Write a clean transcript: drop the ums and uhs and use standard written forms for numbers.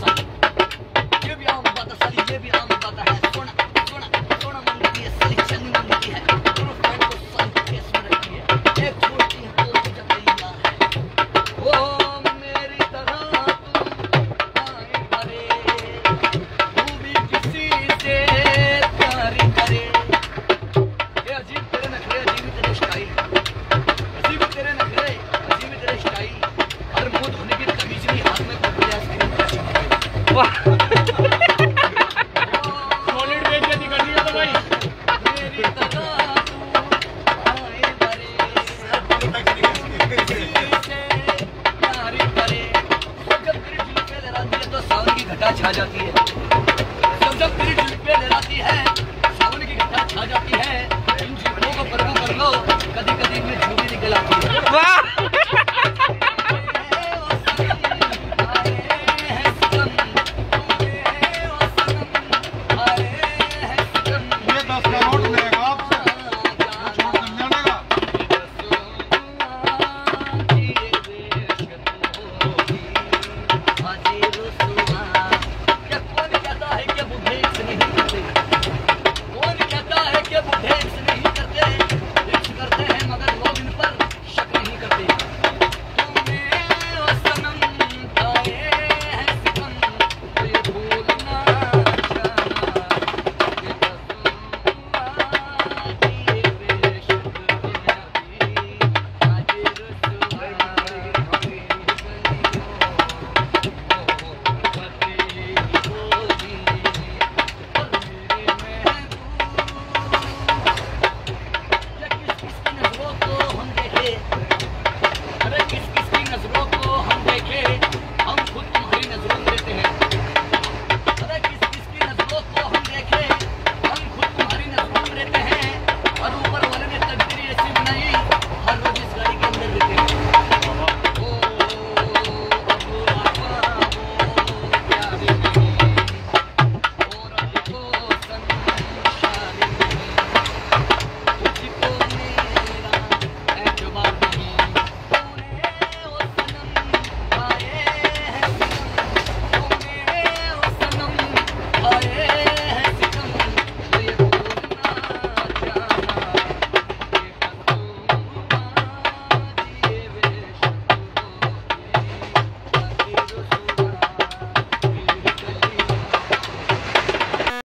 साली, ये भी आम बात है साली, ये भी आम बात है। सोना सोना सोना मांगती है साली, चांदी मांगती है, दोनों फ्रेंड को साली केस में रखती है, एक छोड़ती है तो तुझे तैयार है। ओ मेरी तरह तू आए करे, तू भी किसी से प्यार करे। ये अजीब तेरे नखरे, अजीब तेरे स्टाइल, अजीब तेरे नखरे, अजीब तेरे स्टाइल। और मुंह धोने की तमीज नहीं, हाथ में पकड़े आइसक्रीम कैसी खाई। वाह सॉलिड बेइज्जती कर दिया तो भाई। मेरी तरह तू आए करे, किसी से प्यार करे। जब तेरी जुल्फें लहराती है तो सावन की घटा छा जाती है।